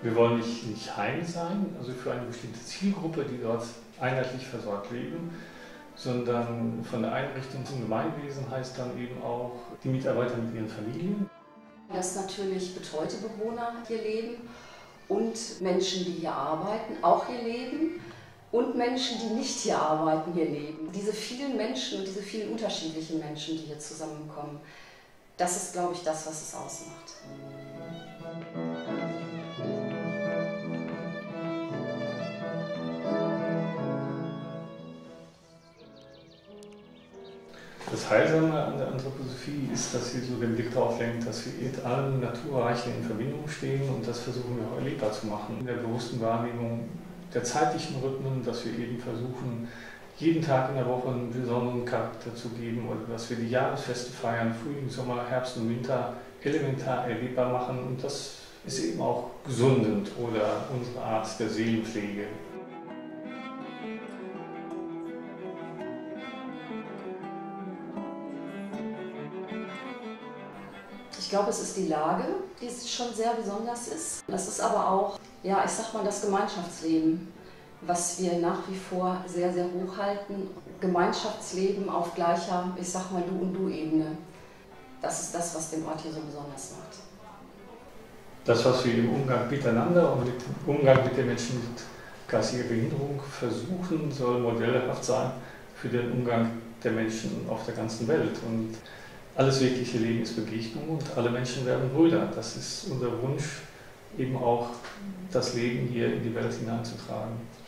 Wir wollen nicht Heim sein, also für eine bestimmte Zielgruppe, die dort einheitlich versorgt leben, sondern von der Einrichtung zum Gemeinwesen heißt dann eben auch die Mitarbeiter mit ihren Familien. Dass natürlich betreute Bewohner hier leben und Menschen, die hier arbeiten, auch hier leben und Menschen, die nicht hier arbeiten, hier leben. Diese vielen Menschen und diese vielen unterschiedlichen Menschen, die hier zusammenkommen, das ist, glaube ich, das, was es ausmacht. Das Heilsame an der Anthroposophie ist, dass sie so den Blick darauf lenkt, dass wir mit allem Naturreichen in Verbindung stehen, und das versuchen wir auch erlebbar zu machen. In der bewussten Wahrnehmung der zeitlichen Rhythmen, dass wir eben versuchen, jeden Tag in der Woche einen besonderen Charakter zu geben, oder dass wir die Jahresfeste feiern, Frühling, Sommer, Herbst und Winter elementar erlebbar machen, und das ist eben auch gesundend oder unsere Art der Seelenpflege. Ich glaube, es ist die Lage, die schon sehr besonders ist. Es ist aber auch, ja, ich sag mal, das Gemeinschaftsleben, was wir nach wie vor sehr, sehr hoch halten. Gemeinschaftsleben auf gleicher, ich sag mal, Du- und Du-Ebene. Das ist das, was den Ort hier so besonders macht. Das, was wir im Umgang miteinander und im Umgang mit den Menschen mit geistiger Behinderung versuchen, soll modellhaft sein für den Umgang der Menschen auf der ganzen Welt. Und alles wirkliche Leben ist Begegnung und alle Menschen werden Brüder. Das ist unser Wunsch, eben auch das Leben hier in die Welt hineinzutragen.